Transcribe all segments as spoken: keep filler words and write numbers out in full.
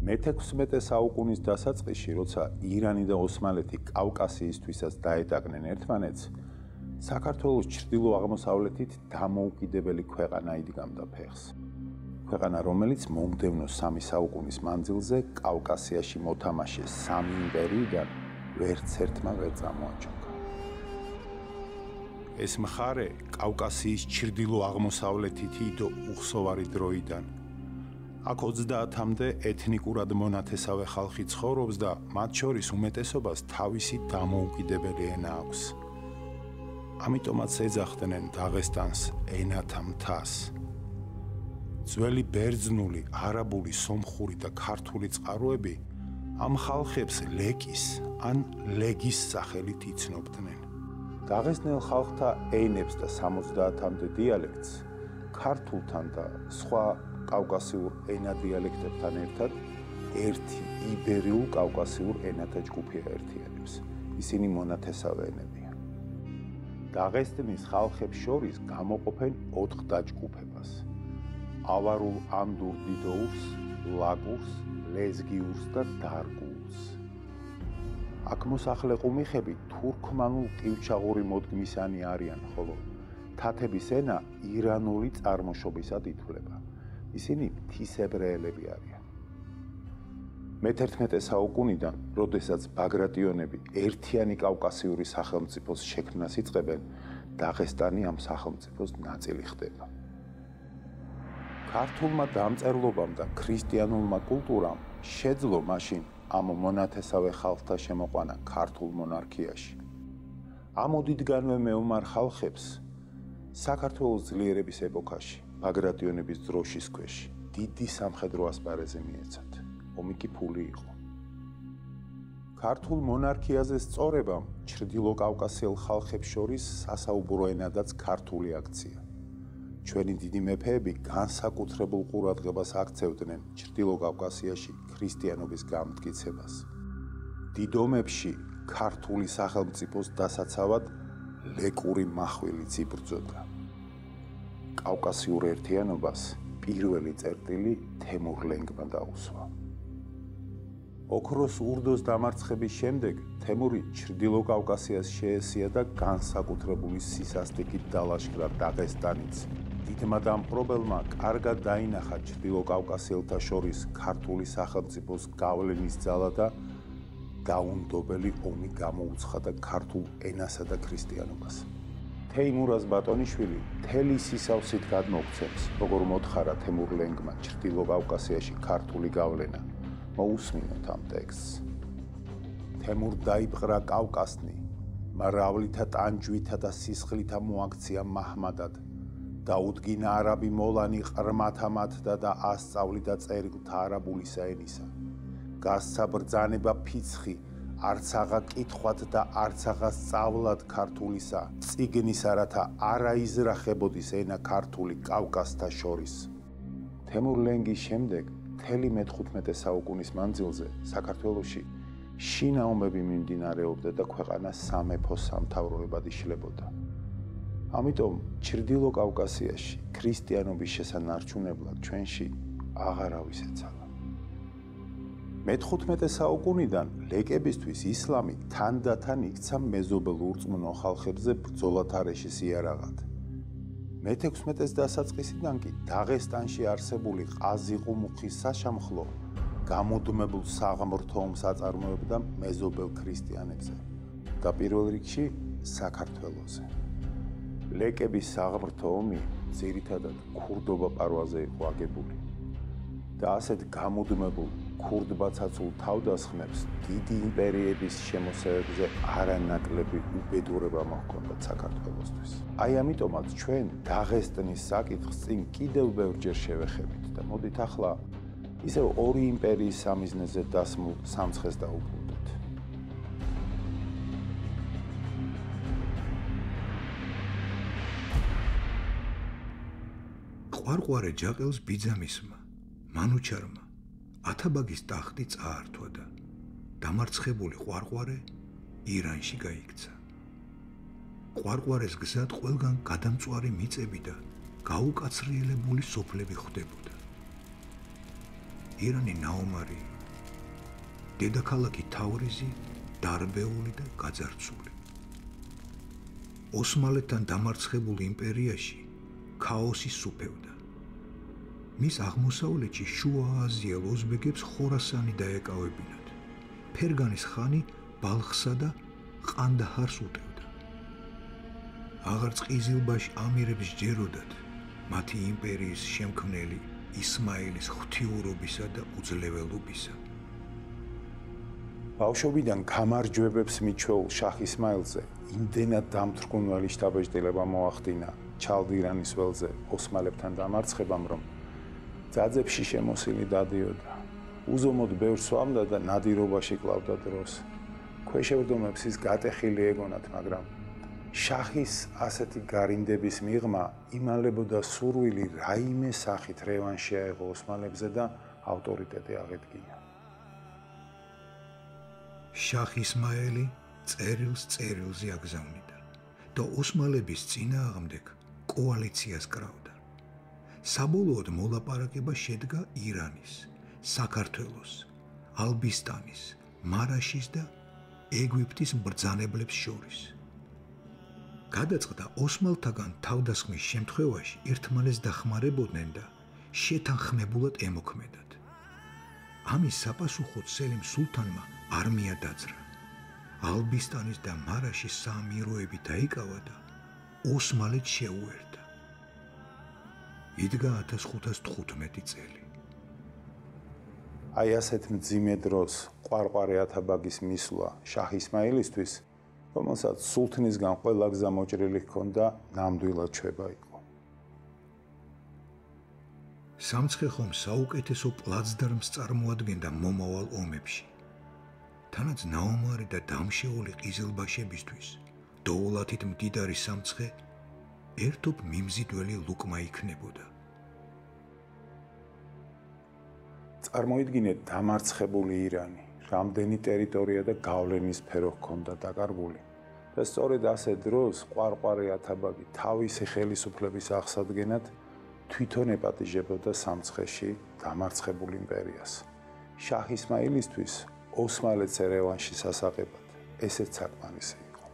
მეთექვსმეტე საუკუნის დასაწყისში, როცა ირანი და ოსმალეთი კავკასიისთვისაც დაეტაკნენ ერთმანეთს, საქართველოს ჩრდილო-აღმოსავლეთით დამოუკიდებელი ქვეყანა იდგამდა ფეხს. ქვეყანა, რომელიც მომდევნო სამი საუკუნის მანძილზე კავკასიაში მოთამაშეს სამი იმპერიიდან ვერც ერთმა ვერ წამოაჩოქა. ეს მხარე კავკასიის ჩრდილო-აღმოსავლეთით იდო უხსოვარი დროიდან. აქ ოცდაათამდე ეთნიკურად მონათესავე ხალხი ცხოვრობს და მათ შორის უმეტესობას თავისი დამოუკიდებელი ენა აქვს. ამიტომაც ეძახდნენ დაღესტანს ენათა მთას. ძველი ბერძნული, არაბული, სომხური და ქართული წყაროები ამ ხალხებს ლეკის ან ლეგის სახელით იცნობდნენ. დაღესტნელ ხალხთა ენებს და სამოცდაათამდე დიალექტს ქართულთან და სხვა კავკასიურ ენა დიალექტებთან ერთად ერთი იბერიულ კავკასიურ ენათა ჯგუფი აერთიანებს. ისინი მონათესავე ენებია. დაღესტნის ხალხებს შორის გამოყოფენ ოთხ დაჯგუფებას: ავარულ ანდურ დიდოურს, ლაგურს, ლეზგიურს და დარგულს. აქ მოსახლე ყუმიხები თურქმანულ ყივჩაღური მოდგმისანი არიან, ხოლო თათების ენა ირანული წარმოშობისად ითვლება. ისინი მთისებრეელები არიან. მეთერთმეტე საუკუნიდან, როდესაც ბაგრატიონები ერთიანი კავკასიური სახელმწიფოს შექმნას იწყებენ, დაღესტანი ამ სახელმწიფოს ნაწილი ხდება. ქართულმა დამწერლობამ და ქრისტიანულმა კულტურამ შეძლო მაშინ ამ მონათესავე ხალხთა შემოყვანა ქართულ მონარქიაში. ამ ოდითგანვე მეომარ ხალხებს საქართველოს ძლიერების ეპოქაში, ბაგრატიონების დროშის ქვეშ, დიდი სამხედრო ასპარეზი მიეცათ. ომი კი ფული იყო. ქართულ მონარქიაზე სწორებამ ჩრდილოკავკასიელ ხალხებს შორის სასაუბრო ენადაც ქართული აქცია. ჩვენი დიდი მეფეები განსაკუთრებულ ყურადღებას აქცევდნენ ჩრდილოკავკასიაში ქრისტიანობის გამტკიცებას. დიდ ომებში ქართული სახელმწიფოს დასაცავად ლეკური მახვილიც იბრძოდა. კავკასიურ ერთიანობას პირველი წერტილი თემურლენგმა დაუსვა. ოქროს ურდოს დამარცხების შემდეგ თემური ჩრდილოკავკასიას შეესია და განსაკუთრებული სისასტიკით დალაშქრა დაღესტანიც. დიდმა დამპყრობელმა კარგად დაინახა ჩრდილოკავკასიელთა შორის ქართული სახელმწიფოს გავლენის ძალა და დაუნდობელი ომი გამოუცხადა ქართულ ენასა და ქრისტიანობას. თეიმურაზ ბატონიშვილი მთელი სისავსით გადმოგვცემს, როგორ მოთხარა თემურლენგმა ჩრდილოკავკასიაში ქართული გავლენა. მოусმინოთ ამ ტექსტს. თემურ დაიპყრა კავკასნი, მრავლითა ტანჯვითა და სისხლითა მოაქცია მაჰმადად. დაუდგინა არაბი მოლანი ყრმათა მათდა და ასწავლიდა წერილთა არაბულისა ენისა. გასცა ბრძანება ფიცხი, არც აღა კითხვად და არც აღა სწავლად ქართულისა, წიგნისა, რათა არა იზრახებოდის ენა ქართული კავკასთა შორის. თემურლენგის შემდეგ მთელი მეთხუთმეტე საუკუნის მანძილზე საქართველოში შინა ომები მიმდინარეობდა და ქვეყანა სამეფო სამთავროებად იშლებოდა. ამიტომ ჩრდილოკავკასიაში ქრისტიანობის შესანარჩუნებლად ჩვენში აღარავის ეცალა. მეთხუთმეტე საუკუნიდან ლეკებისთვის ისლამი თანდათან იქცა მეზობელ ურწმუნო ხალხებზე ბრძოლათ არეშის იარაღად. მეთექვსმეტეს დასაწყისიდან კი დაღესტანში არსებული ყაზიყუმუხის საშამხლო გამუდმებულ საღმრთო ომს აწარმოებდა მეზობელ ქრისტიანებზე და პირველ რიგში საქართველოზე. ლეკების საღმრთო ომი ძირითადად ქურდობა პარვაზე იყო აგებული და ასეთ გამუდმებულ ქურდბაცაცულ თავდასხმებს დიდი იმპერიების შემოსევებზე არანაკლები უბედურება მოჰქონდათ საქართველოსთვის. აი ამიტომაც ჩვენ დაღესტნის საკითხს წინ კიდევ ბევრჯერ შევეხებით და მოდით ახლა ისევ ორი იმპერიის სამიზნეზე დასმულ სამცხეს დაუბრუნდეთ. ყვარყვარე ჯაყელს ბიძამისმა, მანუჩარმა ათაბაგის ტახტი წაართვა და დამარცხებული ყვარყვარე ირანში გაიქცა. ყვარყვარეს გზად ყველგან გადამწვარი მიწები და გაუკაცრიელებული სოფლები ხვდებოდა. ირანი ნაომარი, დედაქალაქი თავრიზი, დარბეული და გაძარცული. ოსმალეთთან დამარცხებულ იმპერიაში ქაოსი სუფევდა. მის აღმოსავლეთში შუა აზიელ ოზბეგებს ხორასანი დაეკავებინათ. ფერგანის ხანი ბალხსა და ყანდაჰარს უტევდა. აღარ ყიზილბაში ამირებს ჯეროდათ მათი იმპერიის შემქმნელი ისმაილის ღვთიურობისა და უძლეველობისა. ბავშვობიდან გამარჯვებებს მიჩვეულ შაჰ ისმაილზე იმდენად დამთრგუნველი შთაბეჭდილება მოახდინა ჩალდირანის ველზე ოსმალებთან დამარცხებამ, რომ ძაძებში შემოსილი დადიოდა. უზომოდ ბევრს სვამდა და ნადირობაში კლავდა დროს. ქვეშევრდომებს ის გატეხილი ეგონათ, მაგრამ შაჰის ასეთი გარინდების მიღმა იმალებოდა სურვილი რაიმე სახით რევანში აეღო ოსმალებზე და ავტორიტეტი აღედგინა. შაჰ ისმაილი წერილს წერილზე აგზავნიდა და ოსმალების წინააღმდეგ კოალიციას კრავდა. საბოლოოდ მოლაპარაკება შედგა ირანის, საქართველოს, ალბისტანის, მარაშის და ეგვიპტის მბრძანებლებს შორის. გადაწყდა ოსმალთაგან თავდასხმის შემთხვევაში ერთმანეთს დახმარებოდნენ და შეთანხმებულად ემოქმედათ. ამის საპასუხოდ სელიმ სულთანმა არმია დაძრა. ალბისტანის და მარაშის საამიროები დაიკავა და ოსმალეთს შეუერთა. იდგა ათას ხუთას თხუთმეტი წელი. აი ასეთ მძიმე დროს ყვარყვარე ათაბაგის მისვლა შაჰ ისმაილისთვის, რომელსაც სულთნისგან ყველა გზა მოჭრილი ჰქონდა, ნამდვილად ჩვება იყო. სამცხე ხომ საუკეთესო პლაცდარმს წარმოადგენდა მომავალ ომებში. თანაც ნაომარი და დამშეული ყიზილბაშებისთვის დოულათით მდიდარი სამცხე ერთობ მიმზიდველი ლუკმა იქნებოდა. წარმოიდგინეთ დამარცხებული ირანი, რამდენი ტერიტორია და გავლენის სფერო ჰქონდა დაკარგული და სწორედ ასე დროს ყვარყვარე ათაბაგი თავისი ხელისუფლების აღსადგენად თვითონ ეპატიჟებოდა სამცხეში დამარცხებულ იმპერიას. შაჰ ისმაილისთვის ოსმალეთს რევანშის ასაღებად ესეც საკმარისი იყო.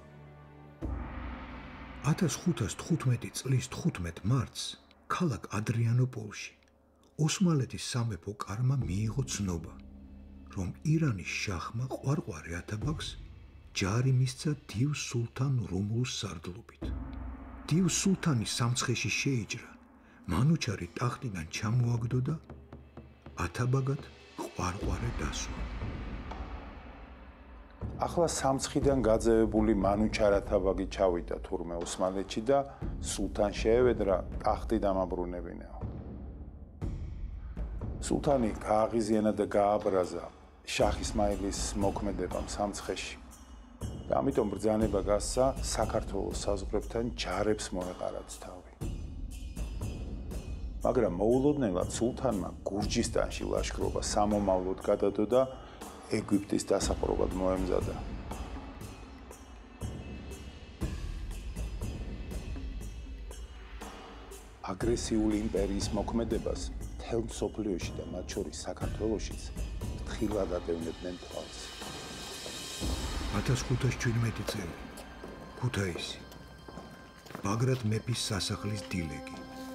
ათას ხუთას თხუთმეტი წლის თხუთმეტ მარტს ქალაქ ადრიანოპოლში ოსმალეთის სამეფო კარმა მიიღო ცნობა, რომ ირანის შაჰმა ყვარყვარე ათაბაგს ჯარი მისცა დიუ სულთან რუმლუს სარდლობით. დიუ სულთანი სამცხეში შეიჭრა, მანუჩარი ტახტიდან ჩამოაგდო და ათაბაგად ყვარყვარე დასვა. ახლა სამცხიდან გაძევებული მანუჩარ ათაბაგი ჩავიდა თურმე ოსმალეთში და სულთან შეევედრა ტახტი დამაბრუნებინეო. სულთანი გააღიზიანა და გააბრაზა შაჰ ისმაილის მოქმედებამ სამცხეში. და ამიტომ ბრძანება გასცა საქართველოს საზღვრებთან ჯარებს მოეყარათ თავი. მაგრამ მოულოდნელად სულთანმა გურჯისტანში ლაშქრობა სამომავლოდ გადადო და ეგვიპტის დასაპყრობად მოემზადა. აგრესიული იმპერიის მოქმედებას მთელ მსოფლიოში და მათ შორის საქართველოშიც ფრთხილად ატევნებდნენ თვალს. ათას ხუთას შვიდმეტი წელი ქუთაისი ბაგრატ მეფის სასახლის დილეგი.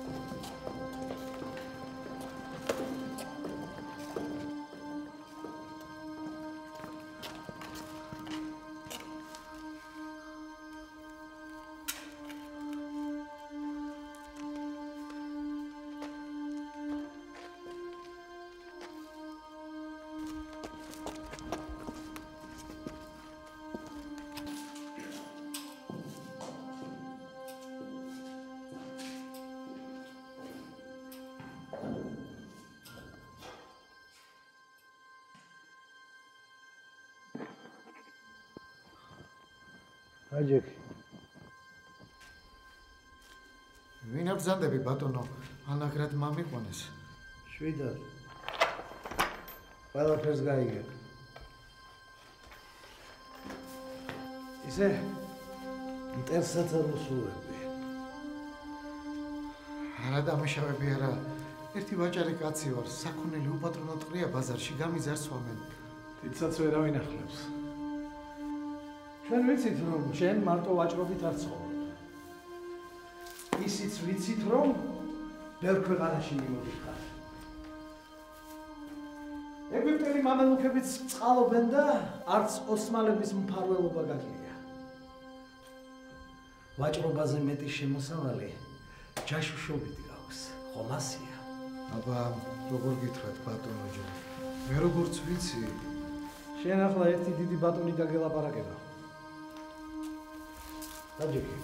აჯექი. ვინ აბზანდები ბატონო, ანაგრად მამიყვანეს. შვიდად. ყველაფერს გაიგებ. ისე ინტერესად მოსულები. არა დამშავები არა. ერთი ვაჭარი კაცი ვარ, საქონელი უპატრონო ტყია ბაზარში გამიზარს ვამენ. თითსაც ვერავინ ახლებს. ჩვენ ვიცით, რომ შენ მარტო ვაჭრობით არ ცხოვრობ. ისიც ვიცით, რომ ბევრ ქვეყანაში მიმოდიხარ. ეგვიპტელი მამალუქებიც წყალობენ და არც ოსმალების მფარველობა გაკლია. ვაჭრობაზე მეტი შემოსავალი ჯაშუშობით გაქვს, ხომ ასია? აბა, როგორ გითხრათ ბატონო ჯო? მე როგორც ვიცი, შენ ახლა ერთი დიდი ბატონი დაგელაპარაკება. დაჯექი.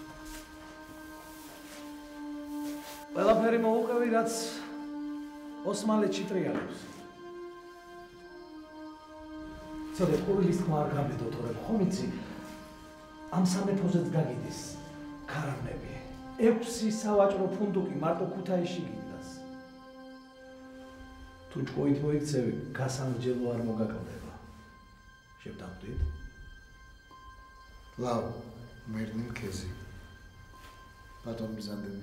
ყველაფერი მოუყევი, რაც ოსმალეთში ტრიალებს. ცოტა ყურლის თქმა არ გაბედო, თორემ ხომ იცი, ამ სამეფოზეც გაგიდეს ქარავნები. ექვსი სავაჭრო ფუნდუკი მარტო ქუთაისში გიდას. თუ ჭკუით მოიქცევი, გასამრჯელო არ მოგაკლდება. შევდავდით? ლავ, მერნი მქეზი. ბატონ მიზანდები.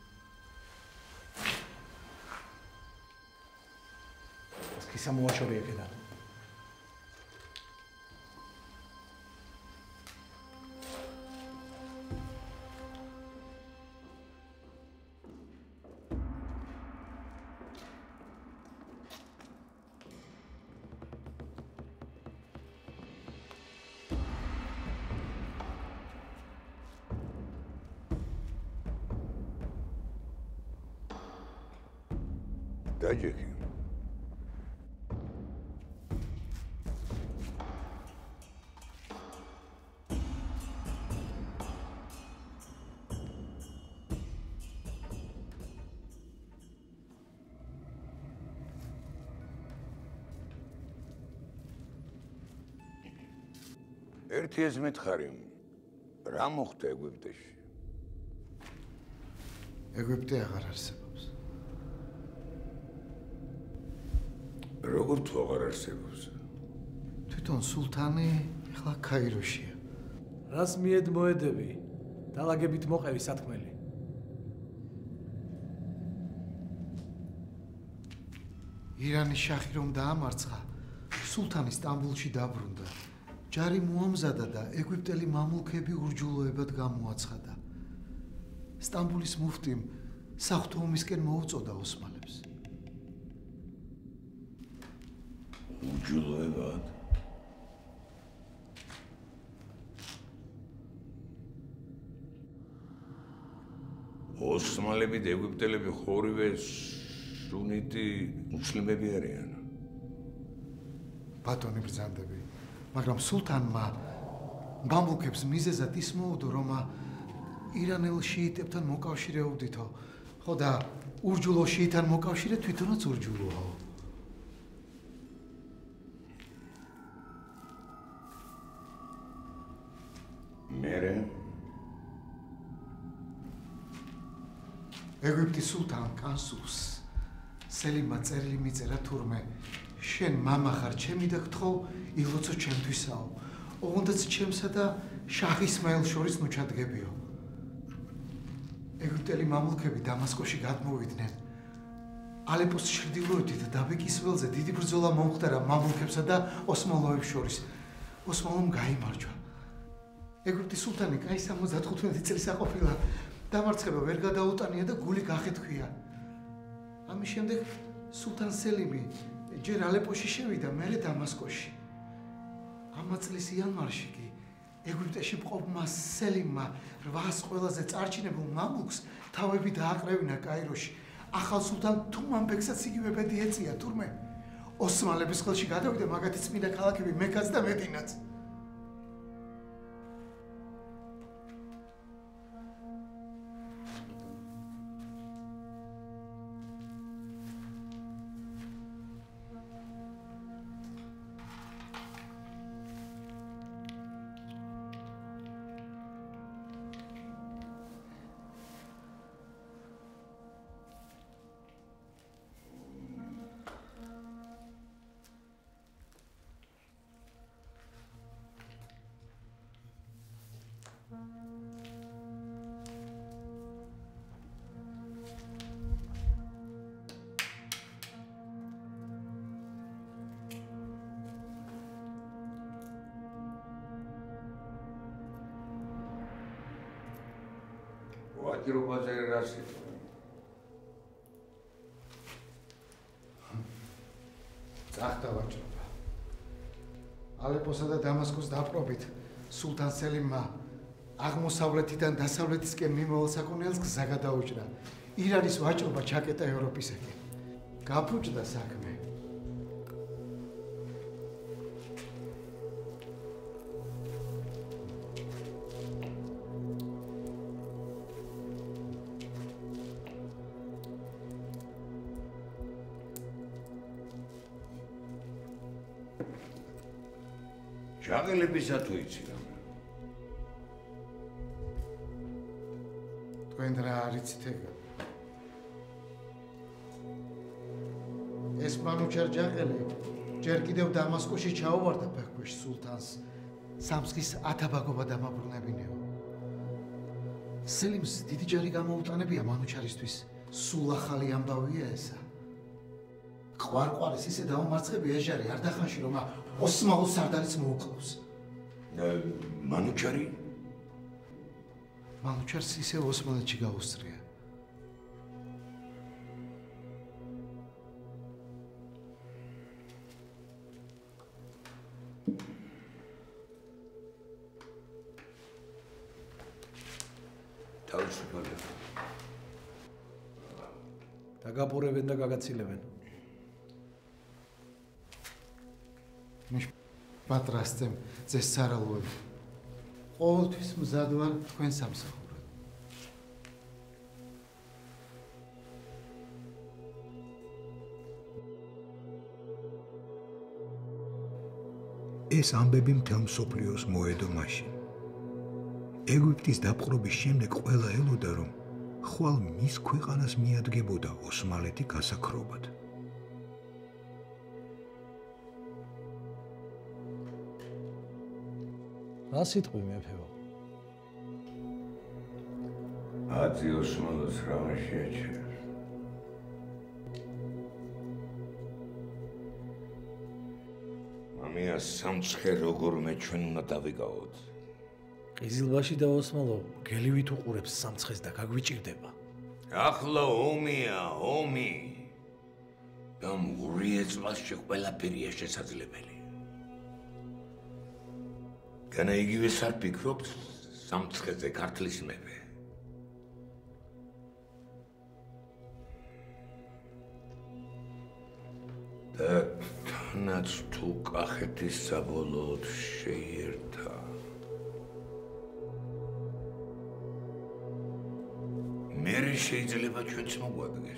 ის ამოაშორე ეკედან. დაჯექი. ერთი ეს მითხარი, რა მოხდა ეგვიპტეში? ეგვიპტე აღარ არსებობს. როგორ თუ აღარ არსებობს? თვითონ სულთანი ახლა ქაიროშია. რას მიედ მოედები? დალაგებით მოყევი სათქმელი. ირანის შაჰი რომ დაამარცხა, სულთანი სტამბულში დაბრუნდა. ჯარი მოამზადა და ეგვიპტელი მამლუქები ურჯულოებად გამოაცხადა. სტამბულის მუფტიმ საღვთო ომისკენ მოუწოდა ოსმალებს. ურჯულოებად? ოსმალები და ეგვიპტელები ხორივე სუნიტი მუსლიმები არიან. ბატონი ბრძანდები. მაგრამ სულთანმა მამლუქებს მიზეზად ის მოუდო, რომ ირანელ შიიტებთან მოკავშირეობდითო, ხო და ურჯულო შიიტთან მოკავშირე თვითონაც ურჯულოა. მერე ეგვიპტის სულთან კანსულს სელიმმა წერილი მიწერა თურმე, შენ მამა ხარ ჩემი და გთხოვ ილოცო ჩემთვისაო, ოღონდაც ჩემსა და შაჰ ისმაილ შორის ნუ ჩადგებიო. ეგვიპტელი მამლუქები დამასკოში გადმოვიდნენ. ალეპოს ჩრდილოეთით დაბეკის ველზე დიდი ბრძოლა მომხდარა მამლუქებსა და ოსმალოებს შორის. ოსმალომ გაიმარჯვა. ეგვიპტის სულთანი კაი სამოცდათხუთმეტი წელს აყოფილა. დამარცხება ვერ გადაუტანია და გული გახეთქვია. ამის შემდეგ სულთან სელიმი ჯერ ალეპოში შევიდა, მერე დამასკოში. ამა წლის იანვარში კი ეგვიპტეში მყოფმა სელიმმა რვას ყველაზე წარჩინებულ მამლუქს თავები დააკრევინა კაიროში. ახალ სულთან თუმანბეგსაც იგივე ბედი ეწია, თურმე ოსმალების ხელში გადავიდა მაგათი წმინდა ქალაქები მექაც და მედინაც. ვაჭრობაზე რა სიტყვა? წახდა ვაჭრობა. ალეპოსა და დამასკოს დაპყრობით სულთან სელიმმა აღმოსავლეთიდან დასავლეთისკენ მიმავალ საკონელს გზა გადაუჭრა. ირანის ვაჭრობა ჩაკეტა ევროპისაკენ. გაფუჭდა საქმე. ჯაღელებისა თუ იცი რა? თქვენ რა არიცით ეგ? ეს მანუჩარ ჯაყელი ჯერ კიდევ დამასკოში ჩაუვარდა ფეხქვეშ სულთანს სამცხის ათაბაგობა დამაბრუნებინეო. სელიმს დიდი ჯარი გამოუტანებია მანუჩარისთვის. სულ ახალი ამბავია ესა. ყვარყვარის ისე დაუმარცხებია ეს ჯარი არ დახანში რომ ოსმალო სარდალიც მოუკლავს. მანუჩარი? მანუჩარს ისე ოსმალეთში გაუსწრია. თავისუფლება. დაგაპურებენ და გაგაცილებენ. მიშ პატრასტემ ძეს სარალოები. ყოველთვის მზად ვარ თქვენ სამსახურად. ეს ამბები მთელ მსოფლიოს მოედო მაშინ. ეგვიპტის დაპყრობის შემდეგ ყველა ელოდა, რომ ხვალ მის ქვეყანას მიადგებოდა ოსმალეთი გასაქრობად. რა სიტყვი მეფეო? ათი ოსმალოს რა შეაჩერებს? მამია სამცხე როგორმე ჩვენ უნდა დავიკავოთ. ყიზილბაში და ოსმალო გელივით უყურებს სამცხეს და გაგვიჭირდება. ახლა ომია, ომი. და მურიე წლასში ყველაფერია შესაძლებელი. განა იგივე არ ფიქრობთ სამცხეზე ქართლის მეფე. და თანაც თუ კახეთის საბოლოოდ შეიერთა. მერე შეიძლება ჩვენც მოგვადგეს.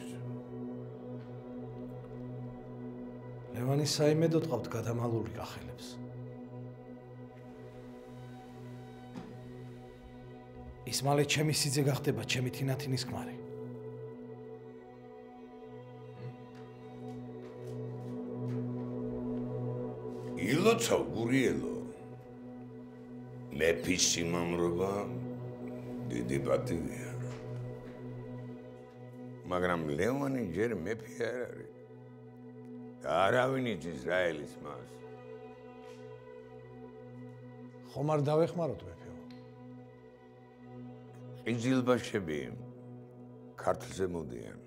ლევანი საიმედოდ ყავთ გადამალული კახელებს. ის მალე ჩემი სიძე გახდება ჩემი თინათინის ქმარი. ილოცავ გურიელო. მეფის სიმამრობა დიდი პატივია. მაგრამ ლევანი ჯერ მეფე არ არის. არავინ იცის რა ელის მას. ხომ არ დავეხმაროთ მეფეო? ყიზილბაშები ქართლზე მოდიან.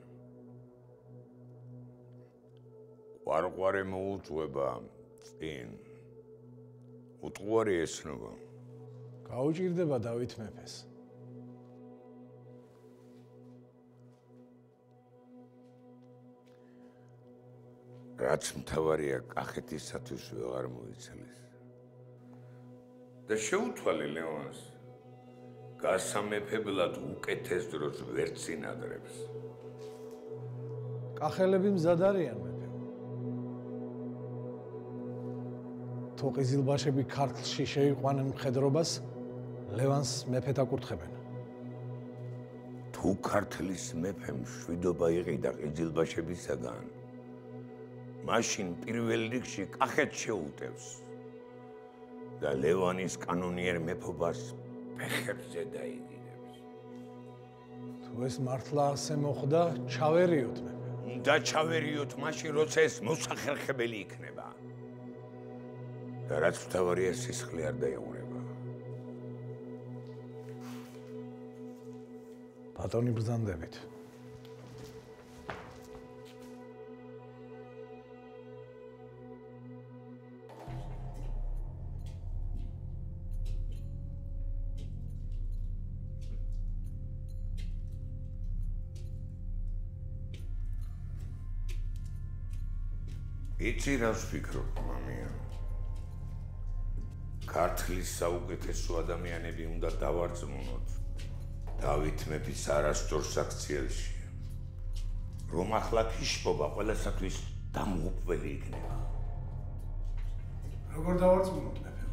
ყვარყვარე მოუწვება წინ. უტყუარი ესნობა. გაუჭირდება დავით მეფეს. რაც მთავარია კახეთისათვის ვეღარ მოიცილეს. და შეუთვალე ლევანს. გასამეფებლად უკეთეს დროს ვერ წინადრებს. კახელები მზად არიან მეფეო. თუ ყიზილბაშები ქართლში შეიყვანენ მხედრობას, ლევანს მეფედ აკურთხებენ. თუ ქართლის მეფემ შვიდობა იყიდა ყიზილბაშებისაგან, მაშინ პირველ რიგში კახეთს შეუტევს და ლევანის კანონიერ მეფობას ფეხებზე დაიგინებს. თუ ეს მართლა ასე მოხდა, ჩავერიოთ მეფეო. და ჩავერიოთ მაშინ, როცა ეს მოსახერხებელი იქნება. და რაც მთავარია, სისხლი არ დაიღურება. ბატონი ბრძანდებით. იცი რას ვფიქრობ, მამია? ქართლის საუკეთესო ადამიანები უნდა დავარწმუნოთ დავით მეფის არასწორ საქციელში, რომ ახლა ქიშპობა ყველასათვის დამღუპველი იქნება. როგორ დავარწმუნოთ მეფე?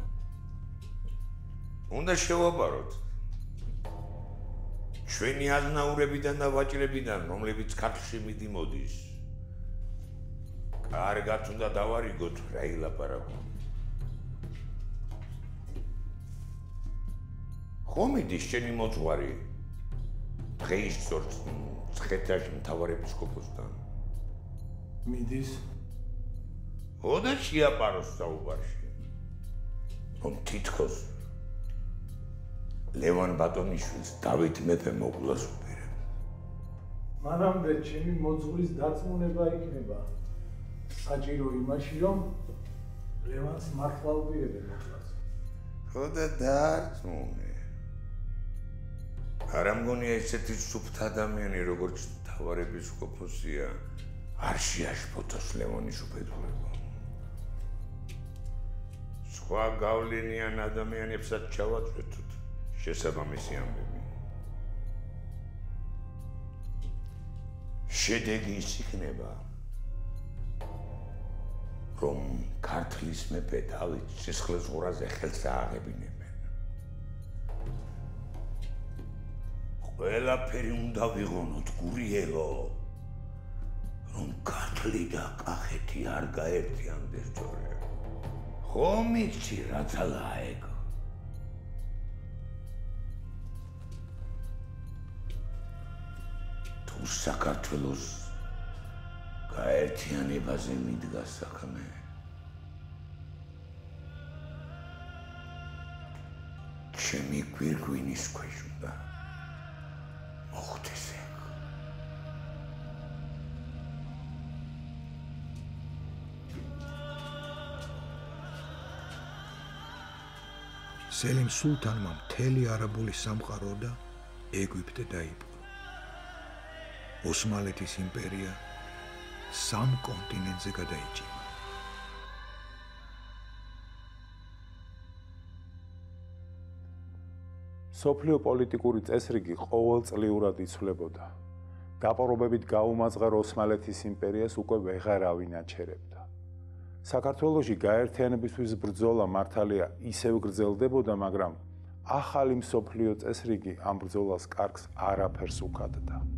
უნდა შევაბაროთ ჩვენი აზნაურებიდან და ვაჭრებიდან, რომლებიც ქართლში მიდიმოდის. კარგად უნდა დავარიგოთ რა ილაპარაკო. ხომ მიდის შენი მოძღვარი დღეისწორ მცხეთაში მთავარ ეპისკოპოსთან? მიდის. ოდა შეაპაროს საუბარში, რომ თითქოს ლევან ბატონიშვილს დავით მეფე მოკვლას უპირებ. მანამდე ჩემი მოძღვრის დაწმუნება იქნება საჭირო იმაში, რომ ლევანს მართლა უპირებენ მოკვლას. ოდა დარწმუნე. არ ამგონია ესეთი სუფთა ადამიანი, როგორც მთავარ ეპისკოპოსია, არ შეაშფოთოს ლევონის უბედურება. სხვა გავლენიან ადამიანებსაც ჩავაწვეთოთ შესაბამისი ამბები. შედეგი ის იქნება, რომ ქართლის მეფე დავით სისხლის ღურაზე ხელს ააღებინებენ. ყველაფერი უნდა ვიღონოთ გურიელო, რომ ქართლი და კახეთი არ გაერთიანდეს ჯორე. ხომ იცი რა ძალაა ეგ? თუ საქართველოს გაერთიანებაზე მიდგა საქმე, ჩემი გვირგვინის ქვეშ უნდა მოხდეს ეგ. სელიმ სულთანმა მთელი არაბული სამყარო და ეგვიპტე დაიპყრო. ოსმალეთის იმპერია სამ კონტინენტზე გადაიჭიმა. სოფლიო პოლიტიკური წესრიგი ყოველწლიურად იცვლებოდა. დაპყრობებით გაუმაძღარ ოსმალეთის იმპერიას უკვე ვეღარავინ აჩერებდა. საქართველოში გაერთიანებისთვის ბრძოლა მართალია ისევ გრძელდებოდა, მაგრამ ახალი მსოფლიო წესრიგი ამ ბრძოლას კარგს არაფერს უქადდა.